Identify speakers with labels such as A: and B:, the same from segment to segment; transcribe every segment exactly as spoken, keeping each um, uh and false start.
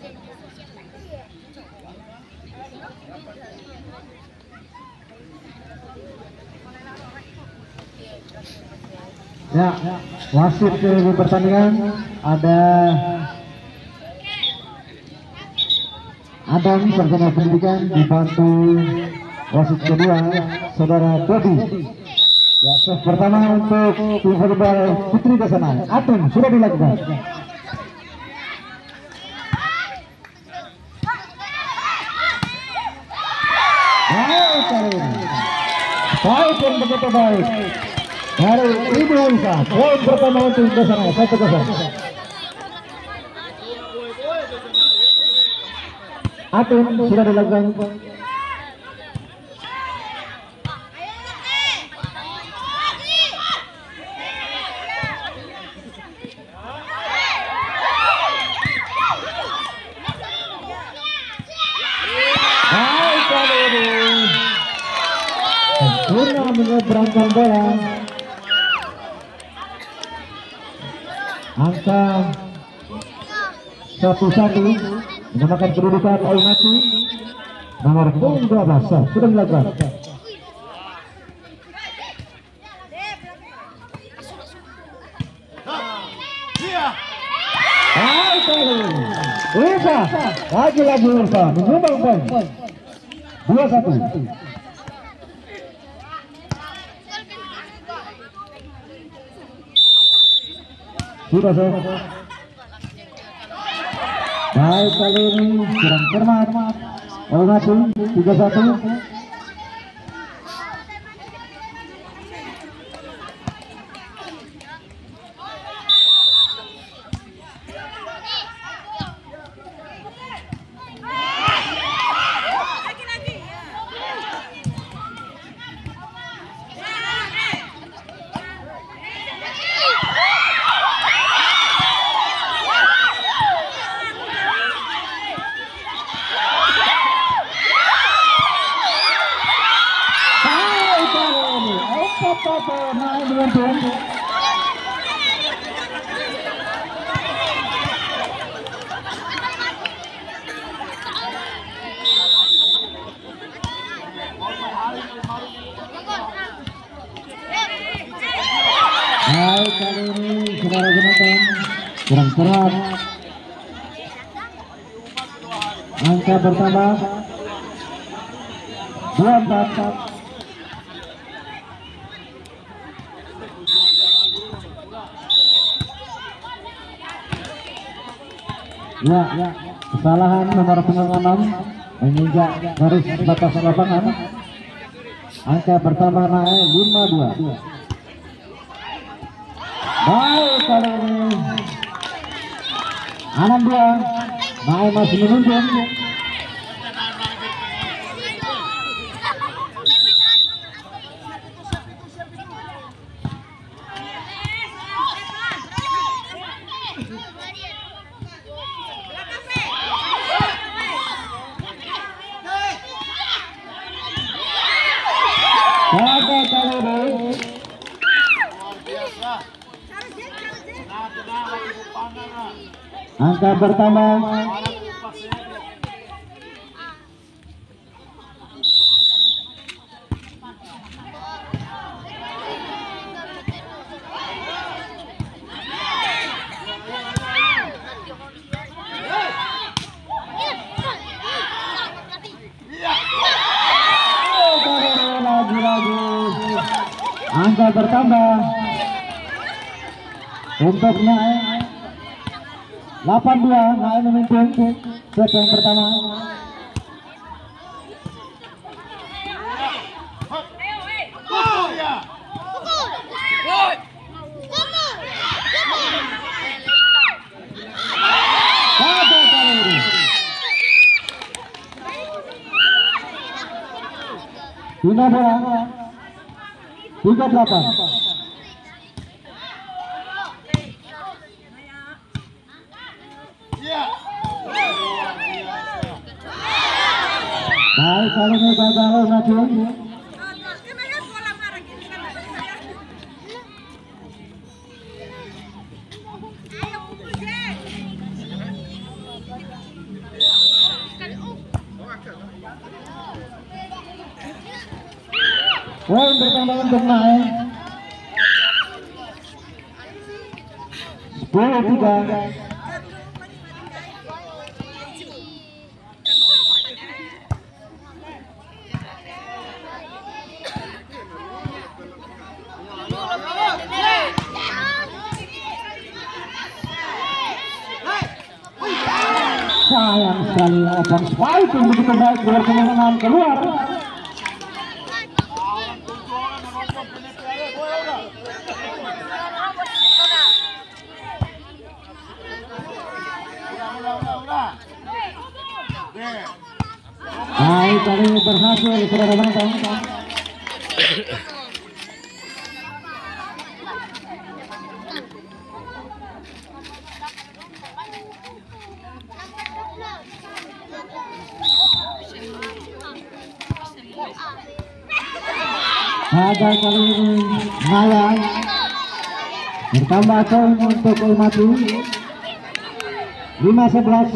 A: Ya, wasit ke pertandingan ada Adam Sarjana Pendidikan dibantu wasit kedua saudara Bobby. Ya, set pertama untuk tim volleyball putri ke sana. Atem sudah dilakukan. Baik kali ini. Baik yang begitu baik. Dari Ibu Isa, poin pertama untuk ke sana satu kosong. Atem sudah dilakukan. Sempurna menyeberangkan bola. Angka satu satu menamakan kedudukan Ainati nomor dua belas sudah dilakukan. Urfa lagi-lagi Urfa menyumbang poin dua satu. Sudah selesai. Baik kali ini kurang cermat. Ainati tiga satu. Baik kali ini saudara Jonathan kurang keras. Angka bertambah dua empat. Ya, ya, kesalahan nomor punggung enam menginjak garis batas lapangan. Angka pertama naik lima dua. Baik kali ini enam dua naik masih menuntun. Angka bertambah lagi-lagi angka bertambah untuk naik delapan dua naik memimpin set yang pertama. Lima bola tiga delapan. Baik kali ini gagal nanti. Poin bertambah untuk naik sepuluh tiga. Sayang sekali open spike yang begitu baik keluar kemenangan keluar. Baik kali ini berhasil saudara menonton. Gagal kali ini Naya bertambah poin untuk Ulmati lima sebelas.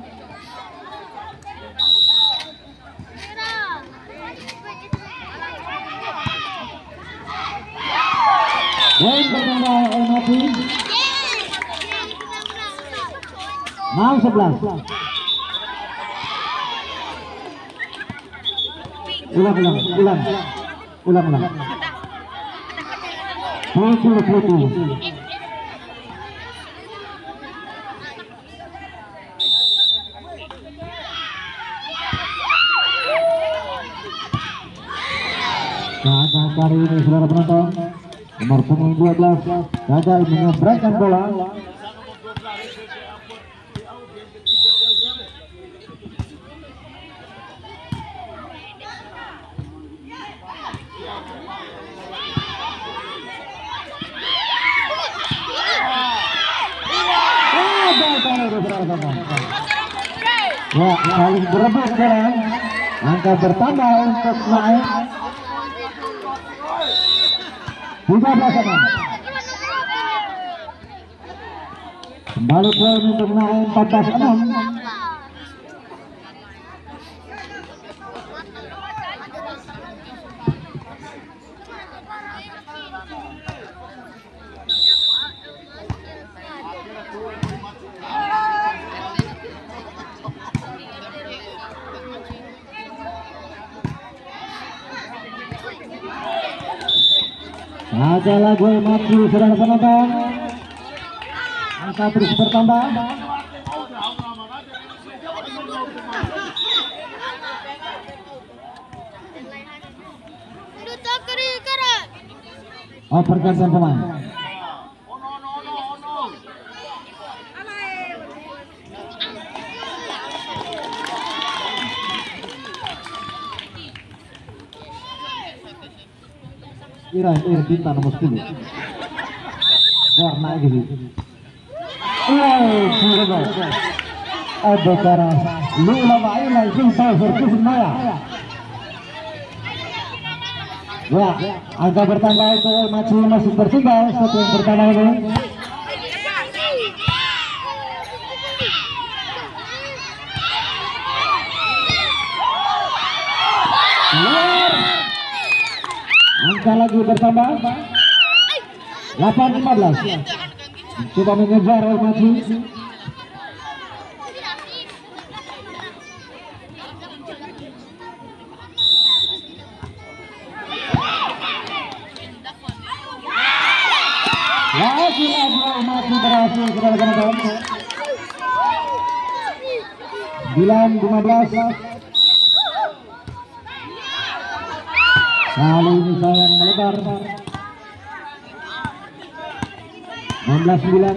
A: Poin bertambah Ulmati enam sebelas. Ulang ulang ulang ulang ulang puluh puluh. Gagal kali ini saudara penonton, nomor punggung dua belas gagal menyeberangkan bola. Ya, saling berebut sekarang. Angka bertambah untuk naik tiga belas enam. Kembali poin untuk naik empat belas enam. Ada lagu mati saudara penonton, angka terus bertambah. Oh, pergantian pemain. Ira Ira Binta nomor sepuluh warna gitu. Oh, sudah ada cara lu lama ini Binta versus Naya. Ya, angka bertambah itu masih masih tertinggal satu yang bertambah ini. Angka lagi bertambah delapan lima belas. Coba mengejar Ulmati. Lagi lagi Ulmati berhasil saudara penonton. sembilan lima belas. Kali ini sayang melebar. enam belas sembilan.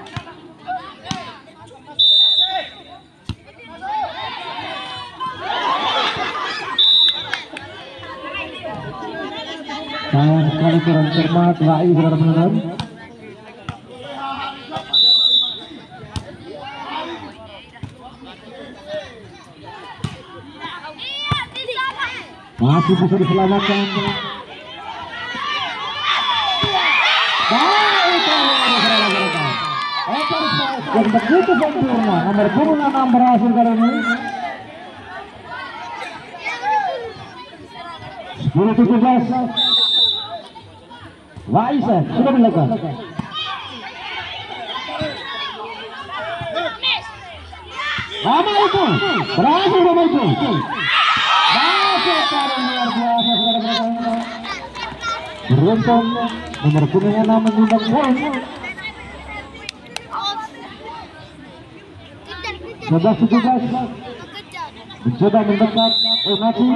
A: Sayang sekali kurang cermat raih saudara penonton. Masih bisa diselamatkan. Baik, yang begitu sempurna. Nomor punggung enam berhasil kali ini. Nomor tujuh belas Waisan sudah dilakukan. Lama itu berhasil lama itu. Masuk cara luar biasa saudara-saudara. Beruntung nomor kuning enam menyumbang poin. sebelas tujuh belas mencoba mendekat Onati.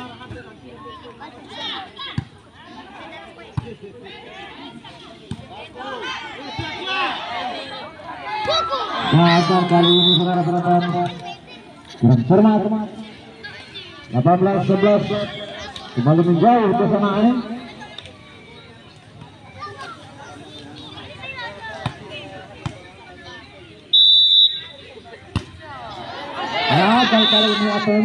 A: Gagal kali ini saudara penonton, kurang cermat. delapan belas sebelas kembali menjauh kesamaan. Gagal kali ini Aten.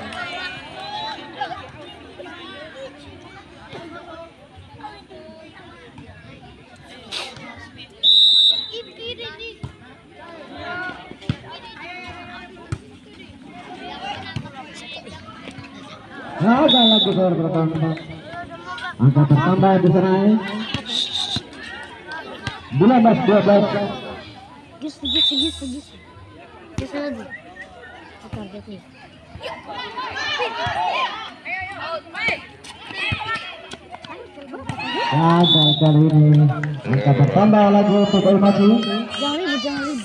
A: Gagal lagi saudara penonton. Angka bertambah di sana. dua belas dua belas.
B: Gis gis gis gis. Gis lagi. Target nih.
A: Gagal kali ini. Angka bertambah lagi untuk Onati.
B: Jangan ribut, jangan ribut.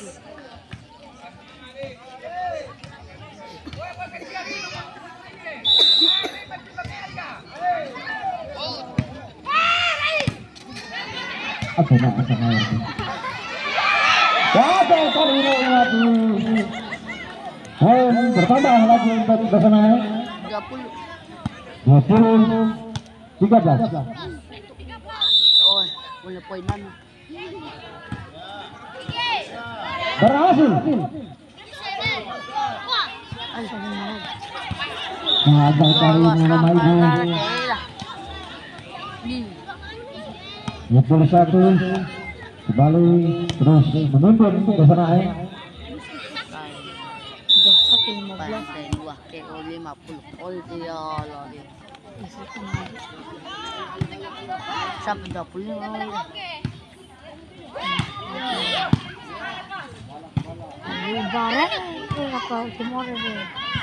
A: Apa nak sama itu? Gagal kali ini Onati. Poin bertambah lagi untuk Basana.
B: tiga puluh.
A: dua puluh tiga belas.
B: Oh, punya poinan.
A: Berhasil.
B: Ay, sabi mo.
A: Gagal kali ini nama ibu. dua puluh satu kembali terus menuntun Basana.
B: Satu lima belas. Dua ke lima puluh. Oh dia lagi. Satu sampai dua puluh lima. Ibarat apa kemana deh?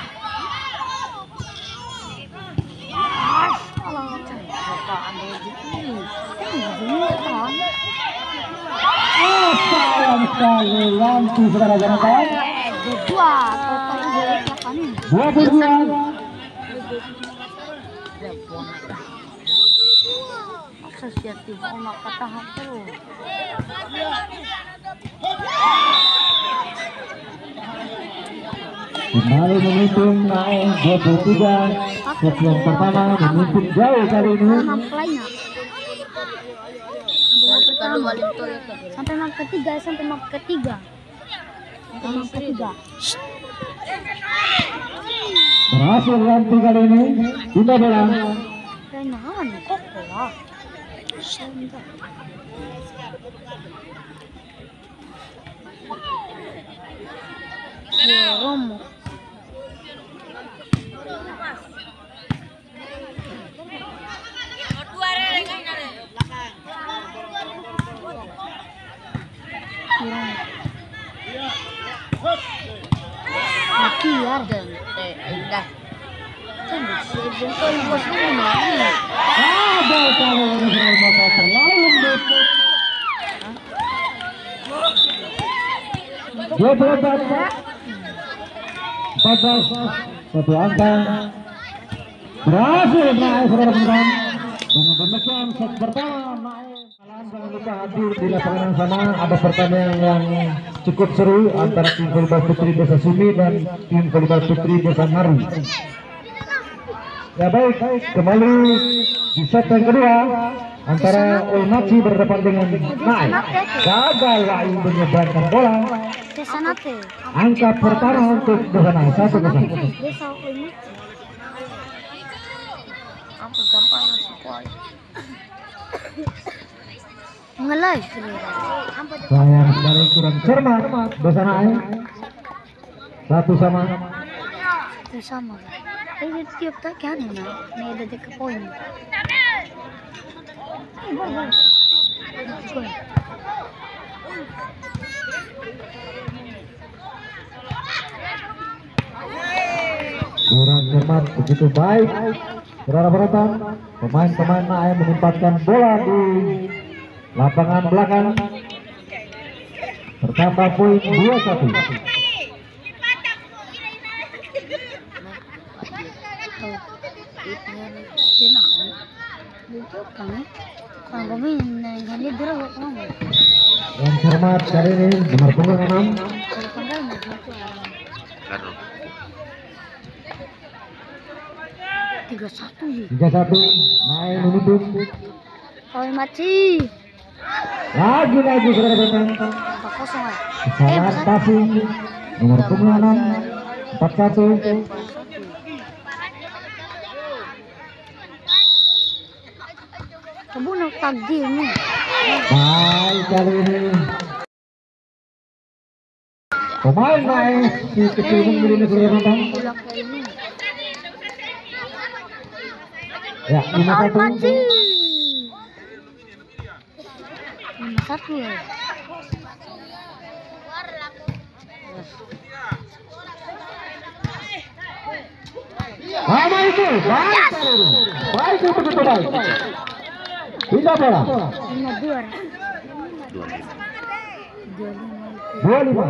B: Kalau apa anda begini, begini kan?
A: Oh, sayang sekali lampu saudara-saudara.
B: Dua, total jelek apa nih?
A: dua puluh dua.
B: Asosiatif anak kata terus.
A: Kembali memimpin naik dua puluh tiga. Set yang pertama memimpin jauh kali ini.
B: Sampai map ketiga, sampai map ketiga. Sampai map ketiga.
A: Berhasil Ranti kali ini. Tidak bola.
B: Kenahan kok lah. Ya, Romo. Mati ya dan enggak.
A: Ada kalau masa terlalu lembut. Dua puluh empat. empat belas satu angka. Berhasil naik saudara-saudara. Dengan demikian set pertama naik. Jangan lupa hadir di lapangan sana, ada pertandingan yang cukup seru antara tim volleyball putri Desa Sumi dan tim volleyball putri Desa Maru. Ya baik, kembali di set yang kedua antara Onati berdepan dengan Nai. Gagal Wahyu menyeberangkan bola. Angka pertama untuk Desa Nai satu kosong.
B: Apa gampang sekali. Ngelai.
A: Sayang sekali kurang cermat Desa Nai. Satu sama.
B: Sama. Ini tiap tak kan na. Ini ada dekat poin. Bol bol. Gol.
A: Kurang cermat begitu baik. Saudara penonton, pemain-pemain Naim menempatkan bola di lapangan belakang. Bertambah poin dua satu. Yang cermat kali ini nomor punggung enam.
B: Tiga satu
A: Tiga satu. Naim menutup.
B: Oh mati.
A: Lagi lagi saudara penonton.
B: Empat kosong ya.
A: Kesalahan passing nomor punggung enam. Empat satu.
B: Kebunuh takdir nih.
A: Baik kali ini. Pemain Naim si kecil memberi saudara penonton.
B: Pulang ke ini.
A: Ya, lima satu.
B: Mati. Lima satu ya.
A: Nama itu baik, baik itu begitu baik. Pindah bola.
B: Lima dua.
A: Dua lima.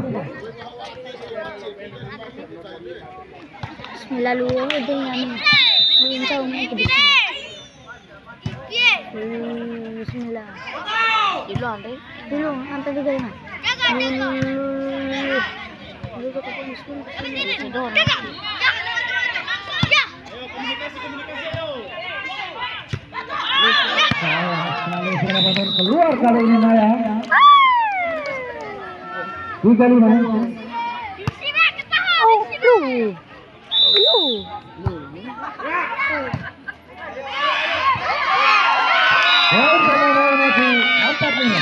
B: Bismillah lu ada yang minta umum ke sini. Bismillah. Dulu ande. Dulu ante juga ini. Dulu kita pun bismillah.
A: Keluar kali ini Naya. Tiga lima.
B: Oh, lu. Lu.
A: Oh, sama masih empat lima.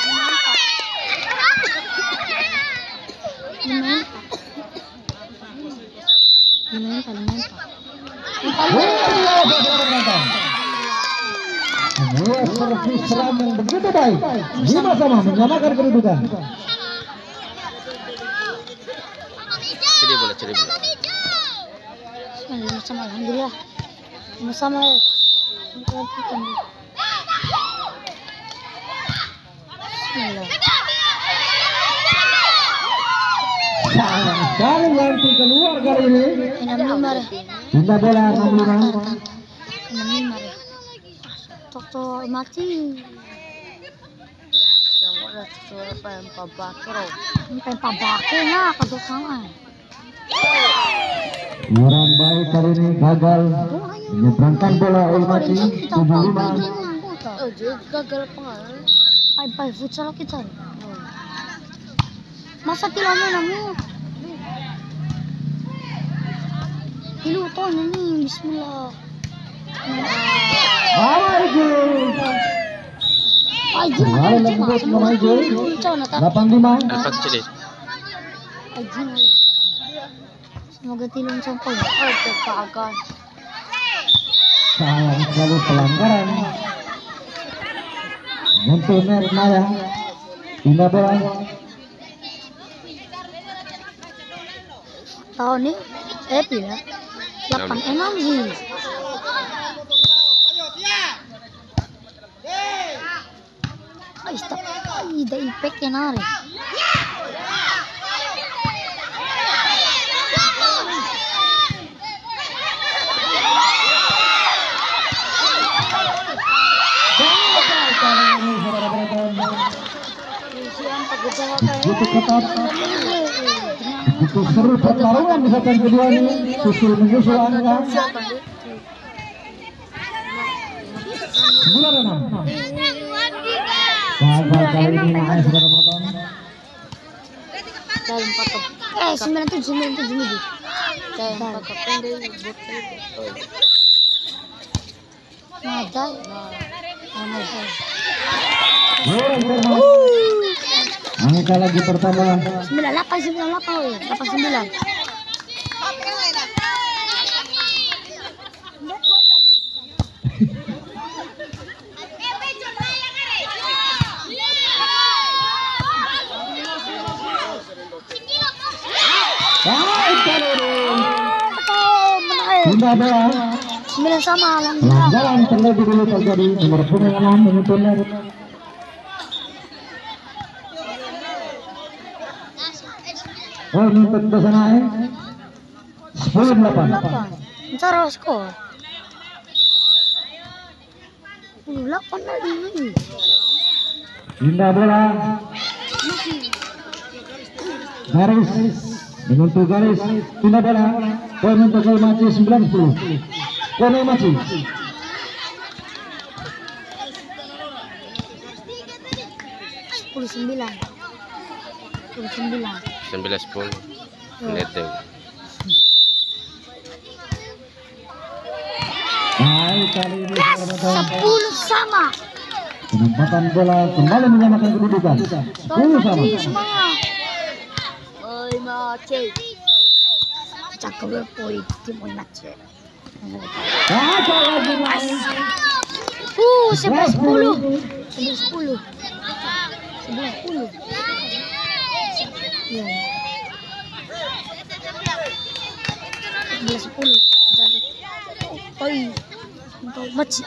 A: Dua servis seram yang begitu baik. Lima sama menyamakan kedudukan.
C: Ceri bola, ceri bola.
B: Bismillah sama alhamdulillah. Sama ya. Bismillah.
A: Sayang sekali nanti keluar kali ini.
B: Enam lima ya.
A: Pindah bola enam lima.
B: Enam lima ya. Tok mati.
C: Yang ada suara pem pabakro.
B: Pem pabakro na kadukangan.
A: Orang baik kali ini gagal menyeberangkan bola Ulmati tujuh lima.
B: Oh, gagal pengaruh. Ay, ay, futsal kita. Masa tila mo na mo? Piluton ini, bismillah.
A: Maju.
B: Maju,
A: Kembali lembut maju. delapan lima.
C: Empat ceri.
B: Maju. Semoga tilong sampai. Oh, kekagan.
A: Sayang sekali pelanggaran. Untuk Naya. Pindah bola.
B: Tahun ini, eh pila. delapan enam sih. Ay, stop. Ay, da ipek yan ari.
A: Begitu ketat, begitu seru pertarungan di set kedua ini, susul menyusul angka sembilan enam. Gagal kali ini Naim saudara penonton.
B: Dalam empat eh sembilan tujuh sembilan tujuh nih. Dalam empat pendek buat nada. Nada.
A: Angka lagi pertama.
B: Sembilan delapan sembilan delapan delapan sembilan.
A: Baik kali ini.
B: Betul, menarik.
A: Pindah bola.
B: Sembilan sama langsung.
A: Pelanggaran terlebih dulu terjadi nomor punggung enam menuntun. Oh, menuntut ke sana eh. sepuluh delapan.
B: Ntar skor. delapan tadi.
A: Pindah bola. Garis menyentuh garis. Pindah bola. Poin untuk Kelmaci sembilan sepuluh. Poin Kelmaci.
B: Sepuluh sembilan. Sepuluh sembilan.
C: sembilan sepuluh. Lihat deh.
A: Baik kali ini
B: Sepuluh sama.
A: penempatan bola kembali menyamakan kedudukan. sepuluh sama.
B: Oi mace. Cakep poin tim oi mace.
A: Kacau lagi main.
B: Uh, sebelas sepuluh. Sebelas sepuluh. Sebelas sepuluh. Ya. Sebelas sepuluh. Oi. Untuk mace.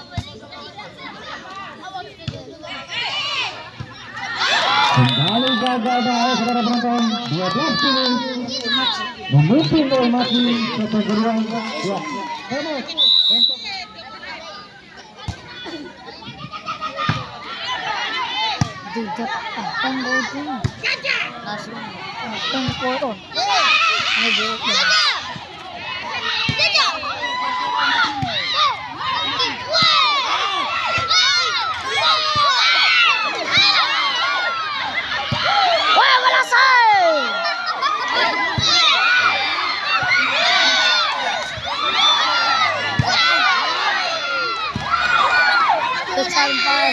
A: Kembali gagal bahaya saudara penonton. dua belas sepuluh. Memimpin Kelmaci satu kedua. Ya. Hemat.
B: Tidak akan gol. Langsung akan gol. Ayo. Wah, balasan. Sampai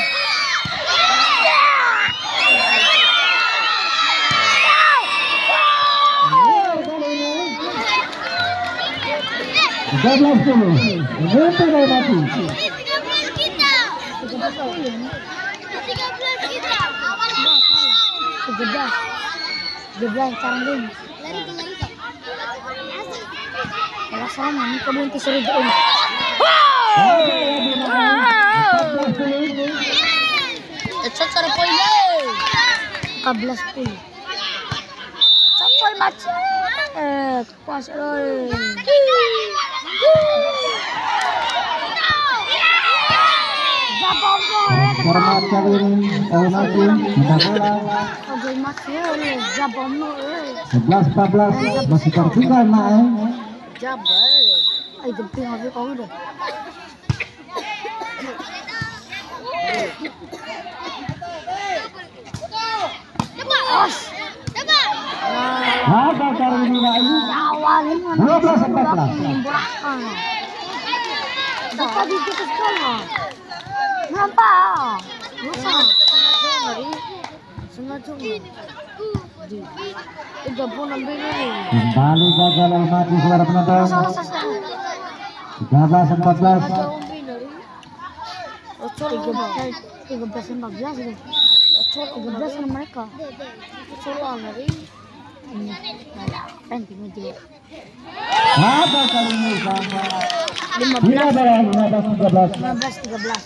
A: tiga belas sepuluh. Memimpin Kelmaci.
B: tiga belas kita. tiga belas kita. tiga belas. tiga belas sekarang ini. Kalau sama ini kebun kisah ini. Cecer poin empat belas sepuluh. Cecer macet. Eh, kuas oi.
A: Format kali ini Kelmaci pindah bola.
B: Oke macet. Jabomno.
A: sebelas empat belas masih tertinggal naik.
B: Jabal. Ay, dumping aku kau udah. Os.
A: Apa kali ini naik?
B: Awalin
A: dua belas empat belas.
B: Dapat di sekolah. Kenapa? Lusa. Sengaja nggak? Tiga puluh enam ini.
A: Kembali gagal Kelmaci saudara penonton.
B: Salah salah.
A: tiga belas empat belas.
B: tiga belas empat belas itu. tiga belas sama mereka. Coba ngeri. Ini kayak penting aja.
A: Apa kali ini sama?
B: lima
A: Tidak
B: belas
A: ada lima belas tiga belas.
B: lima belas tiga belas.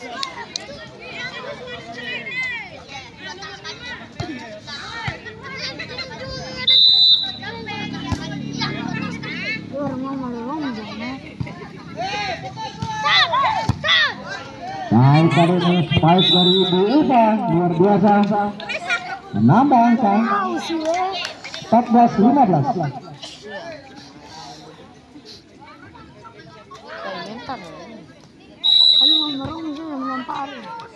A: Baik kali ini spike dari Ibu Upa luar biasa. Menambah angka empat belas lima belas.
B: Kalau mau merong itu yang melempar.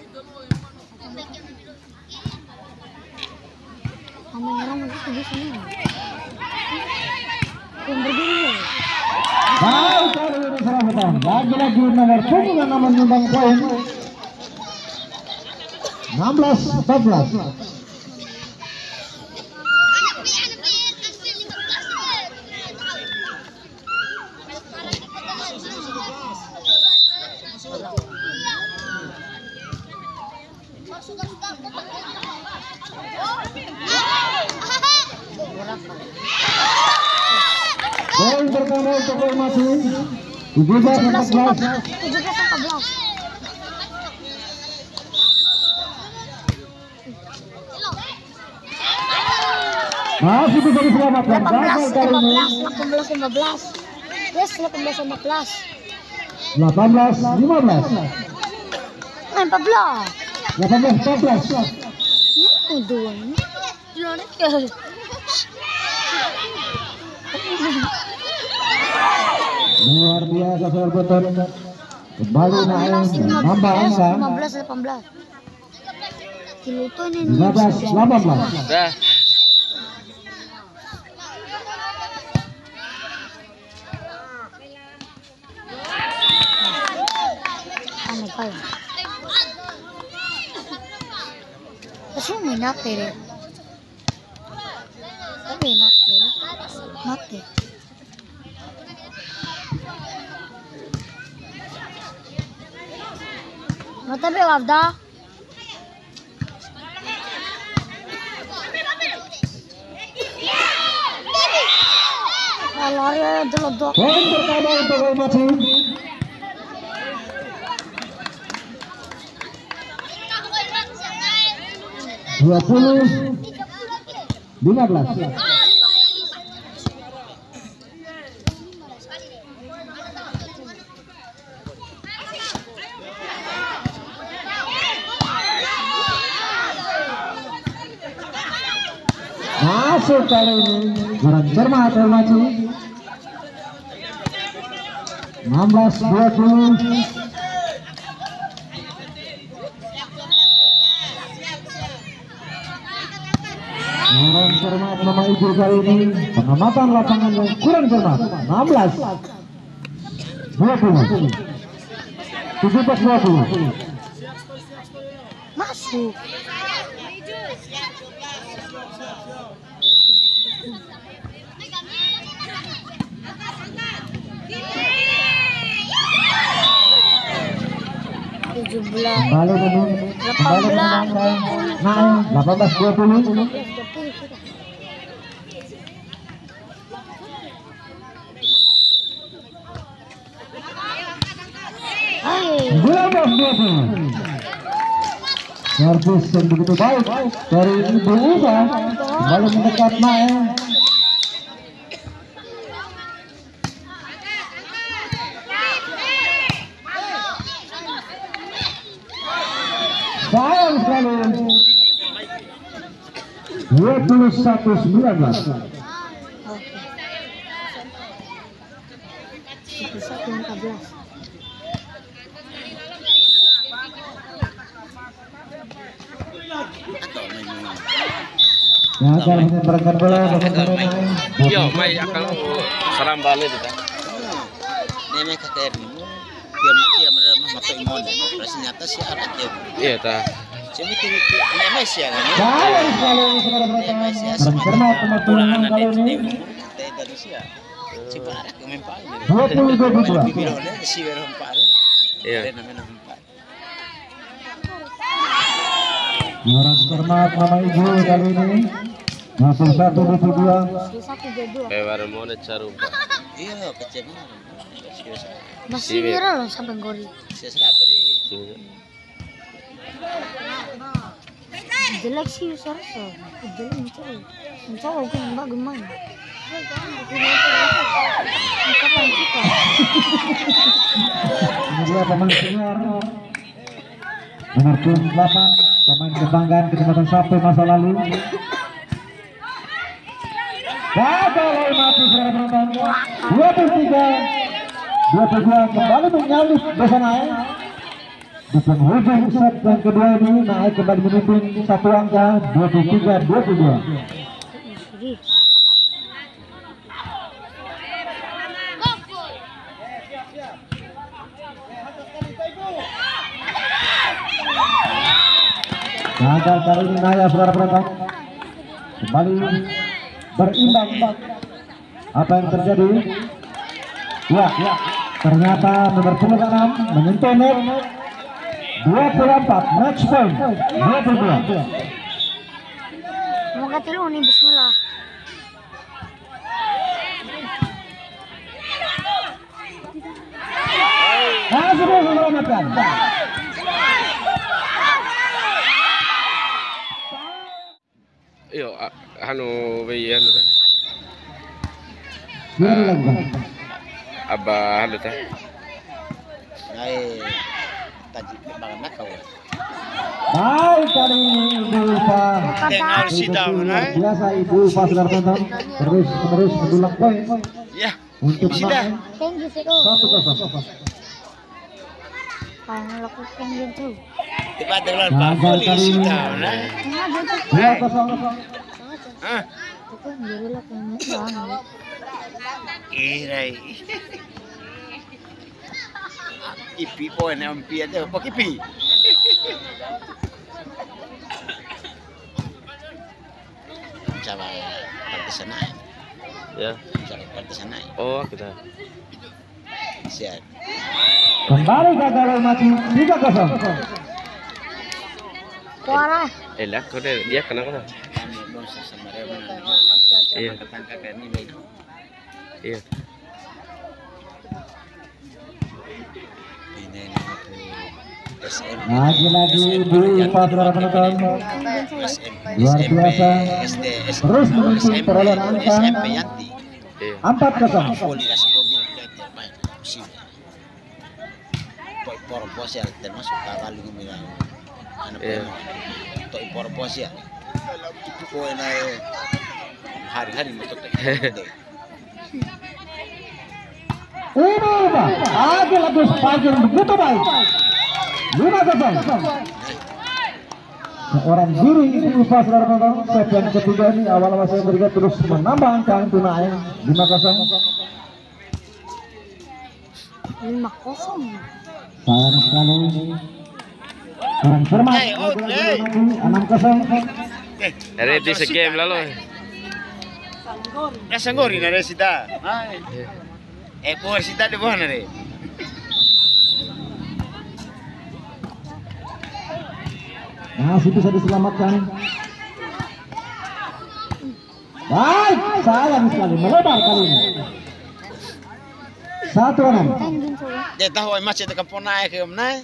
B: Kamu merong itu di sini. Yang berdiri.
A: Baik kali ini serangan. Lagi-lagi nomor punggung yang menyumbang poin. enam belas empat belas. Poin pertama untuk Formasi tujuh belas empat belas.
B: tujuh belas empat belas.
A: Masih bisa diselamatkan.
B: delapan belas
A: Gagal kali
B: lima
A: ini.
B: belas, delapan belas lima belas. Yes, delapan belas lima belas.
A: delapan belas lima belas.
B: Eh, empat belas.
A: delapan belas empat belas.
B: Hmm, dua ini. Jelek ya.
A: Luar biasa soal beton. Kembali naik nambah angka.
B: lima belas delapan belas. Kilo itu ini.
A: lima belas delapan belas.
C: Dah.
B: Aneh kali. Kasi minate rin. Sabi minate rin. Mate. Matabi wabda. Lari dulu dok.
A: Poin pertama untuk Formasi. dua puluh lima belas. Masuk kali ini kurang cermat Formasi. enam belas dua puluh. Kurang cermat nama Ibu kali ini. Pengamatan lapangan yang kurang cermat. enam belas dua puluh. tujuh belas dua puluh.
B: Masuk. tujuh belas.
A: Kembali menung. Kembali menangkan. Naik delapan belas dua puluh. sembilan belas dua puluh. Servis yang begitu baik dari Ibu Uga. Kembali mendekat naik. Sayang sekali. dua puluh satu sembilan belas.
B: satu empat belas.
A: Gagal menyeberangkan bola dengan naik.
C: Yo, mai akan seram balik kita.
D: Neme kakek ni, tiap tiap mereka memakai imon. Rasa nyata sih ada tiap.
C: Iya ta.
D: Cuma itu neme sih kan.
A: Sayang sekali saudara mereka. Bercermat pematungan kali ini.
D: Teh dari sih ya. Cuma ada kemempal.
A: dua puluh dua puluh dua.
D: Bibirnya si berempat.
C: Iya.
D: Neme empat.
A: Kurang cermat nama Ibu kali ini. dua puluh satu dua puluh dua.
B: satu dua dua.
C: Bewar mo na charuba.
D: Iya kecil.
B: Masih viral loh sampai gori.
D: Saya siapa ni?
B: Jelek sih Sarso. Jelek mencari. Mencari aku yang bagaimana? Kapan kita?
A: Ini dia pemain senior nomor delapan, pemain kebanggaan Kecamatan Sape masa lalu. Gagal oleh mati saudara penonton. dua puluh tiga dua puluh dua kembali menyalip Desa Naik. Di penghujung set yang kedua ini Naik kembali memimpin satu angka dua puluh tiga dua puluh dua. Gagal kali ini Naya saudara penonton. Kembali berimbang. Apa yang terjadi? Ya, ternyata nomor puluh enam menyentuh net. dua puluh empat match point dua puluh dua.
B: Mau kata lu nih bismillah.
A: dikembalikan.
C: Iyo, a- anu bayi anu teh.
A: Sudah dilakukan.
C: Abah anu teh.
D: Ay, tajik banget nak kau.
A: Baik kali ini Ibu Ulfa.
D: Tengah sidang, nah.
A: Biasa Ibu Ulfa sudah tonton terus menerus mendulang poin
D: Ya,
A: untuk
D: sidang.
A: menang
B: Thank you, Sir.
A: satu kosong.
B: Parang lakukan gitu.
D: Tiba dengan
A: Gagal
D: Pak Poli
A: kali ini.
D: sidang, nah.
B: Tengah gitu.
A: Dua kosong.
D: Ah,
B: Itu jadi lakukan banget.
D: irai. Ipi po na ampi ada apa kipi? Coba partai sana.
C: Ya.
D: Coba partai sana.
C: Oh, kita.
D: Siap.
A: Kembali gagal mati tiga kosong.
B: Kuara.
C: Eh, lah, kau deh, dia kenapa dah?
D: Kami belum sama dia mana.
C: Iya,
D: Ketangkap ini baik.
C: iya.
D: Ini aku S M P.
A: Lagi-lagi Ibu Ulfa saudara penonton.
D: S M P.
A: Luar biasa.
D: S D S
A: Terus memimpin perolehan angka.
D: S M P Yanti.
C: Iya.
A: Empat kosong.
D: Poli rasa mobil kita main musim. Toy por bos ya termasuk kali ngomong. Anak
C: Iya.
D: toy por bos ya. Itu kau na hari-hari betul.
A: Ini Pak, ada lagu spike yang begitu baik. Lima kosong. Seorang diri Ibu Ulfa saudara penonton. Set yang ketiga ini awal-awal saya berikan terus menambah angka yang tunai lima kosong.
B: Lima kosong.
A: Sayang sekali kurang cermat.
D: Hey, out, hey.
A: Enam kosong.
C: Dari di segame lalu.
D: Ya sanggori na resita. Ay. Eh po resita di bawah na re.
A: Masih bisa diselamatkan. Baik, sayang sekali melebar kali ini. Satu enam.
B: Tengin sore.
D: Dia tahu ay macet ka po na ke na.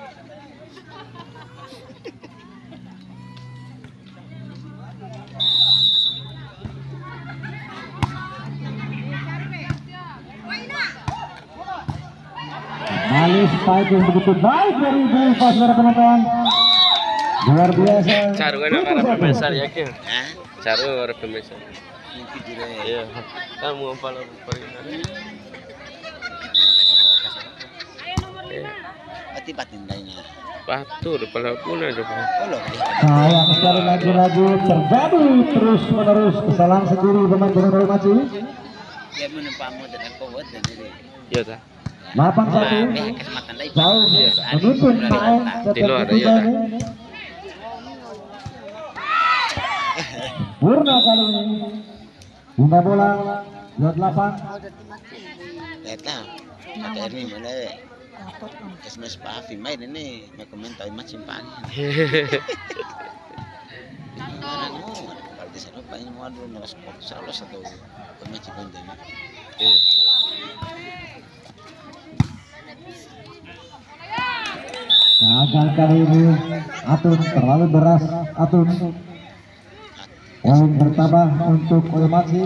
A: Kembali spike yang begitu baik dari Ibu Ulfa saudara penonton. Luar biasa.
C: Caru kan para pembesar ya ke?
D: Ha?
C: Caru para pembesar.
D: Mungkin dire.
C: Iya. Kamu apa lo pergi? Iya.
D: Pati patin dai na.
C: Batur, pala puna coba.
D: Olo.
A: Sayang sekali lagi-lagi terjadi terus menerus kesalahan sendiri pemain Gunung Maci.
D: Ya menempah mo dan ko wad dan dire.
C: Iya tak?
A: delapan satu.
D: Nah, kesempatan dai.
A: Jauh memimpin main set
C: Di
A: yang
C: luar,
A: ketiga
C: iya,
A: ini. Purna kali ini. Hingga bola dua delapan.
D: Eta. Kata Ermi mana.
B: Dapat kan.
D: Kesmas pa Afi main ini may komentar macam pan. Ano mo? Parte sa pa yung mga doon nakasport sa alas atau pemain benda ni.
C: Iya.
A: Gagal kali ini. Atun terlalu beras. Atun. Poin bertambah untuk Oyomachi.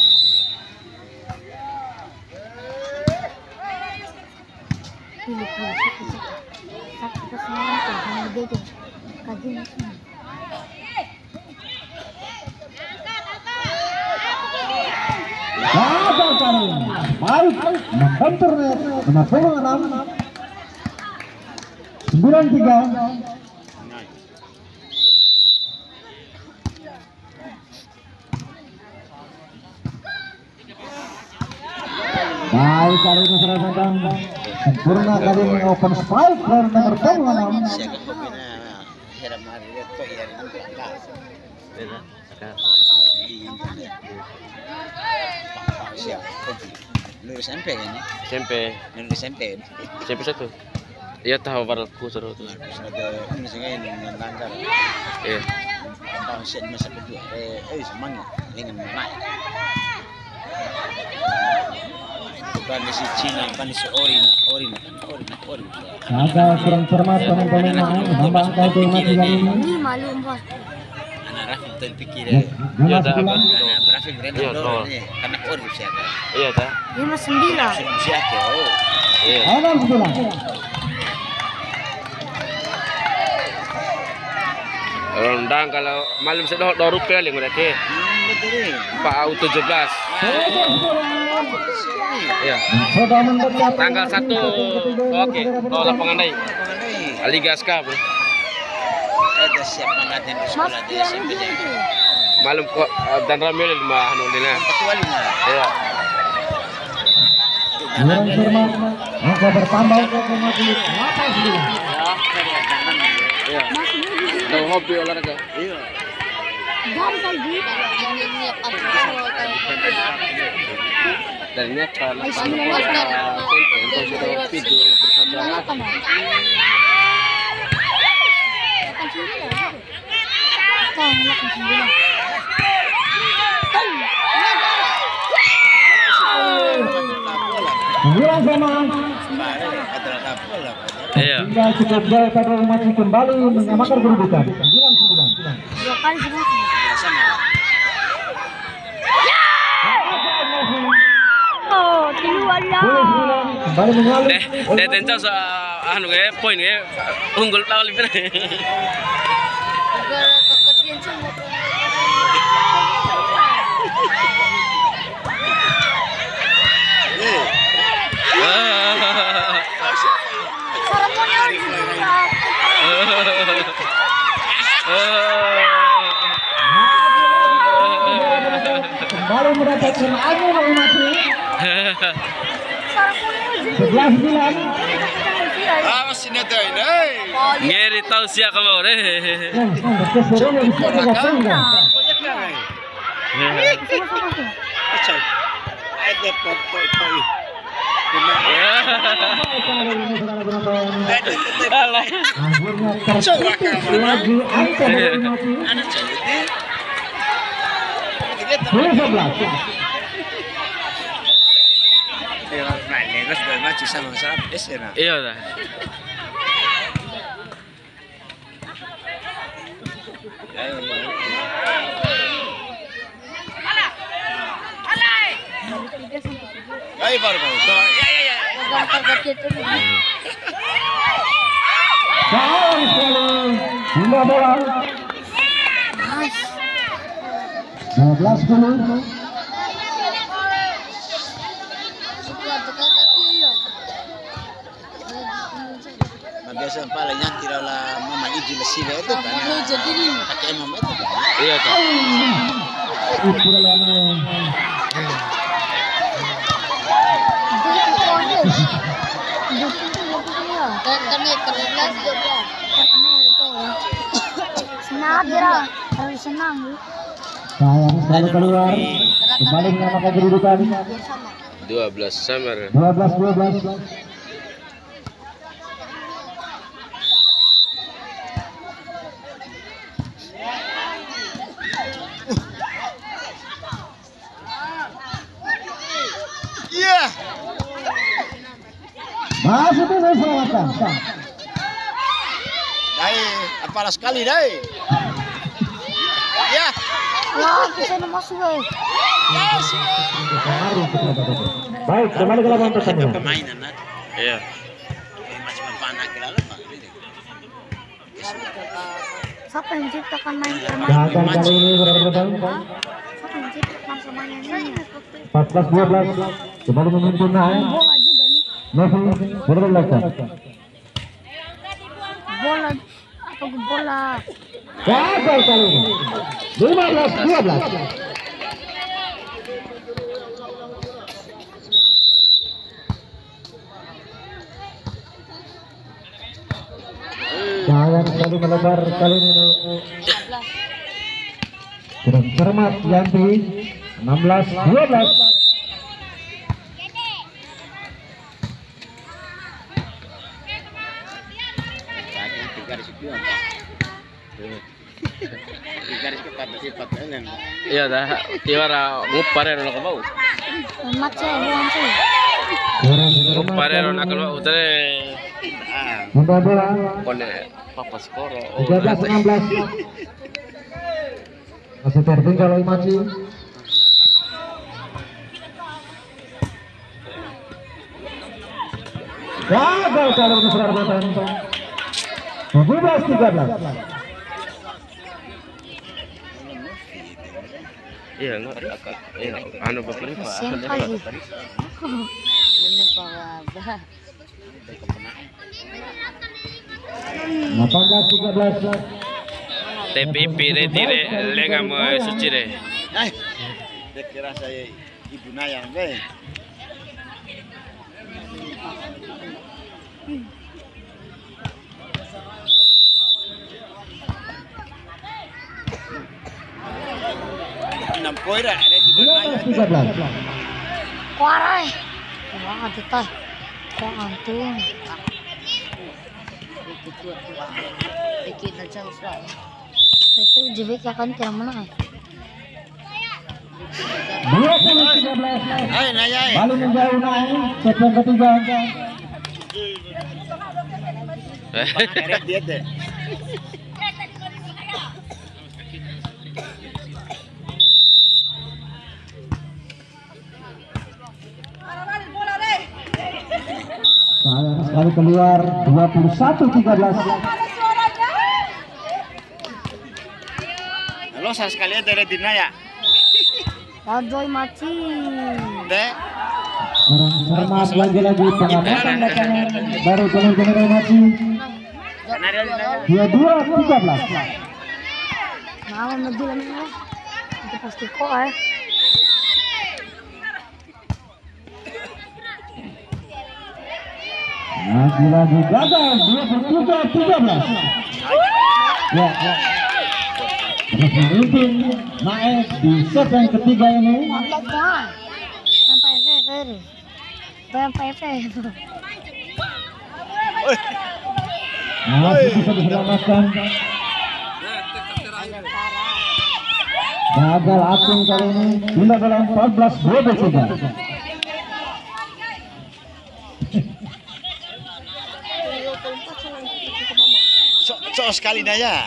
B: Pilih pilih sakit. Sakit kesenangan tuh. Yang gede tuh. Kaji.
A: Gagal kali ini. Baik. Mengkontur net. Nomor punggung enam. Sembilan tiga. Baik kali ini sudah datang. Sempurna kali ini open spike dari nomor punggung enam.
D: Siya ka ko na hirap mari to iya rin ko ka.
C: Iya. Sekarang.
D: Siya ko. Lulus M P kan ni.
C: Sampai
D: Lulus M P.
C: sampai satu. Iya tahu barangku seru tuh.
D: Terus ada ini sih ngayon ng langgar.
C: Iya.
D: Ang siya masa kedua. Eh, eh semangnya dengan main. bukan di si Cina, bukan di si Orin, Orin kan Orin, Orin.
A: Agak kurang cermat pemain-pemain lain. Nambah angka itu mati kali ini.
B: Ini malu bos.
D: Anak Rafi betul pikir
A: Ya,
D: ya.
C: Iya,
A: Mas
C: dah,
A: bilang,
C: Abang.
D: Anak Rafi
C: Iya,
D: berenang
C: toh.
D: dulu karena Orin siapa?
C: Iya dah.
B: Lima sembilan.
D: Siapa? Oh,
C: Iya.
A: Ayo bilang.
C: Rendang kalau malam sedot dua rupiah lagi mereka.
D: hmm, betul ni.
C: Pak Au tujuh belas. Iya.
A: Sudah mendekat.
C: Tanggal satu. Oke. Kau lapangan naik.
D: Mengenai
C: Liga Skap.
D: ada siap latihan di
B: Mas
D: sekolah di
B: dia
D: S M P
B: itu.
D: Jaya.
C: Malam kok dan ramai lima anu dina.
D: Kecuali mana?
C: Iya.
A: Kurang cermat. Angka bertambah ke mati. Apa sih?
C: Iya.
B: Mas dia itu.
C: Tahu hobi olahraga.
D: Iya.
B: Dari tadi. Ini ini apa?
C: Dan ini apa?
B: Ay, sembilan belas.
C: Untuk sudah video bersama.
B: Apa nih? Delapan sembilan. Kau delapan sembilan.
A: Sembilan sama.
D: Adalah kapola.
C: Iya.
A: Hingga cukup jauh pada masih kembali menyamakan kedudukan. Sembilan sembilan.
B: Dua kali semua.
D: Sama.
B: Oh, keluar lah.
A: Kembali menyalip.
C: Deh, deh tenca sa anu ke poin ke unggul tahu lebih.
B: Keketian semua.
A: Kembali mendapatkan anu mati. Sebelas sembilan.
D: Ah, masih neta ini.
C: Ngeri tahu siapa kamu re.
A: Keseruan yang bisa dilakukan.
D: Acai. Ada pokok-pokok.
C: Alah.
A: Akhirnya tertutup lagi angka dari mati.
D: Anak cewek.
A: Dua sebelas.
D: Legas dan maju sama sama es ya.
C: Iya dah.
D: Ayo baru baru. Ya ya ya.
A: Jauh sekali. Hingga bola. dua belas sepuluh.
D: Biasa pala nyanti lah mama iji lesi itu kan. Pakai mama itu kan.
C: Iya dah.
A: Itu dalam
B: senang
A: sayang selalu keluar. Kembali menyamakan kedudukan.
C: dua belas samar.
A: dua belas dua belas.
D: Iya.
A: Masih bisa selamatkan.
D: Dai, apalah sekali dai. Ya.
B: wah kita udah masuk eh
A: Baik, kembali ke lapangan pertandingan.
D: Permainan nak.
C: Iya.
D: Masih panak ke lalu Pak.
B: siapa yang ciptakan main permainan
A: Gagal kali ini berbeda.
B: siapa yang ciptakan permainan ini
A: empat belas dua belas. Kembali memimpin naik.
B: bola juga nih
A: Novi berbelakang.
B: bola apa bola
A: Gagal kali ini. lima belas dua belas. Jangan sekali melebar kali ini. Kurang cermat Yanti. enam belas dua belas.
C: Iya dah. Tiara ngupar ya lo kau.
B: macet bukan sih
C: comparero na kalau utre.
A: Membawa bola.
C: Pone papa skor.
A: tiga belas enam belas. Masih tertinggal oleh Maci. Gagal kalau besar batan. tujuh belas tiga belas.
C: Iya, no, iya, anu beberapa.
B: Siapa sih? Ini para
A: delapan belas tiga belas.
C: T P P retire, lega mo sucire.
D: Ay, dia kira saya ibu Nayang be. Enam poin ada ibu Nayang.
A: tiga belas.
B: Kuarai. Wah, ada tah. Kok antun. Dikit aja usah. Itu jebek akan kira mana?
A: dua puluh tiga belas.
D: Ay, Nayang.
A: Lalu menjauh naik set yang ketiga.
D: Keret dia deh.
A: Sayang sekali keluar dua puluh satu tiga belas.
D: Halo, saya sekalian dari Dinaya.
B: Adoy Maci.
D: Deh.
A: Orang cermat lagi-lagi pengamatan lapangan baru jalan generasi dua dua tiga belas.
B: Mau ngebilang ini. Itu pasti kok eh.
A: Lagi-lagi gagal dua puluh tiga tiga belas. Ya, ya. Terus memimpin naik di set yang ketiga ini.
B: Mantap kan? Sampai F F. Sampai F F.
A: Masih bisa diselamatkan. Gagal akung kali ini. Bila dalam empat belas dua puluh tiga.
D: So, so sekali Naya.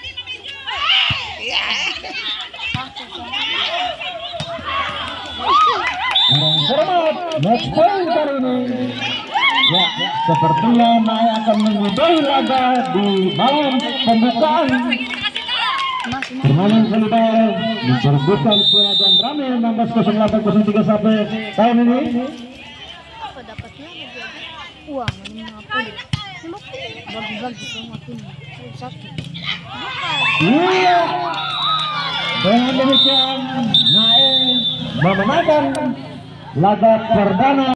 A: Orang cermat, match point kali ini. Ya, sepertinya Naya akan menyudahi laga di malam pembukaan permainan volleyball diperebutkan Piala dan Rame enam belas nol delapan nol tiga sampai tahun ini.
B: Apa dapatnya? Uang ini apa? Bagi-bagi sama tim. Satu.
A: Iya. Dengan demikian Nae memenangkan laga perdana